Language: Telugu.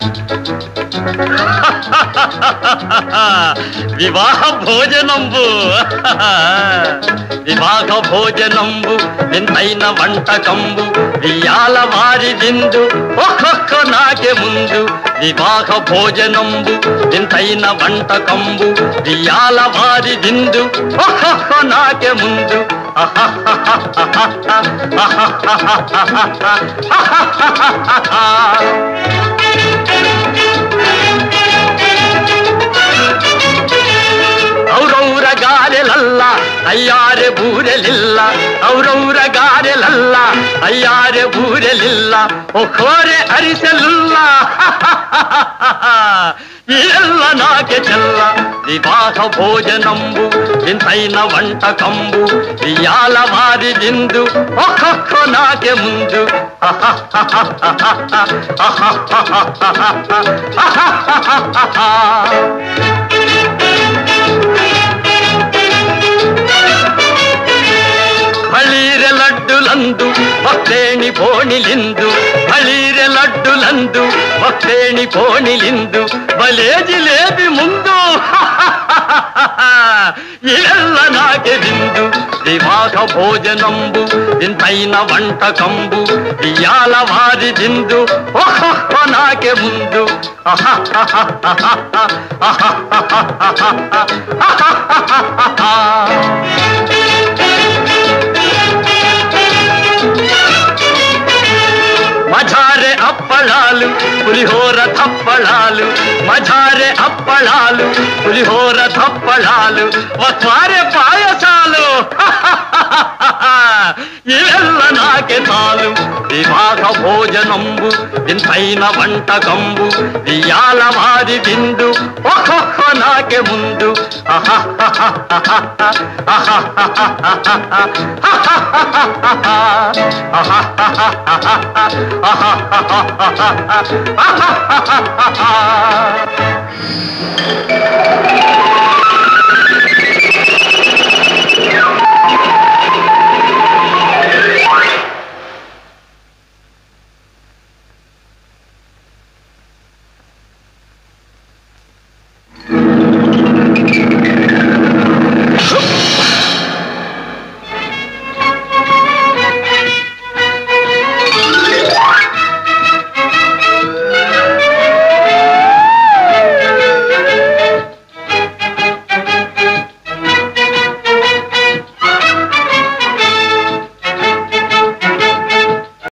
వివాహ భోజనంబు వివాహ భోజనంబు వింతైన వంటకంబు వియాల వారి విందు ఒక్కొక్క నాకే ముందు వివాహ భోజనంబు వింతైన వంటకంబు వియాల వారి విందు ఒక్కొక్క నాకే ముందు ಔರೌರ ಗಾರೆಲಲ್ಲ ಅಯ್ಯಾರೆ ಬೂರೆಲಿಲ್ಲ ಔರೌರ ಗಾರೆಲಲ್ಲ ಅಯ್ಯಾರೆ ಬೂರೆಲಿಲ್ಲ ಒಖೋರೆ ಅರಿಸಲಿಲ್ಲ ಎಲ್ಲ ನಾಕೆ ಚೆಲ್ಲ ವಿವಾಹ ಭೋಜನಂಬು ವಿಂತೈನ వంటకంబు వియాల వారి విందు ఒక్కొక్క నాకే ముందు ಬಳೀರೆ ಲಡ್ಡುಲಂದು ಭಕ್ತೇಣಿ ಪೋಣಿಲಿಂದು ಬಳೀರೆ ಲಡ್ಡುಲಂದು ಭಕ್ತೇಣಿ ಪೋಣಿಲಿಂದು ಬಲೇ ಜಿಲೇಬಿ ಮುಂದು ಎಲ್ಲ ನಾಕೆ ಬಿಂದು వివాహ భోజనంబు వింతైన వంటకంబు వియాల వారి విందు ఒక్కొక్క నాకే ముందు మజారే అప్పళాలు పులిహోర తప్పళాలు మజారే అప్పళాలు పులిహోర తప్పళాలు వస్వారే పాయసాలు ఇవెల్ల నాకే చాలు వివాహ భోజనంబు వింతైన వంటకంబు వియాల వారి విందు ఒక్కొక్క నాకే ముందు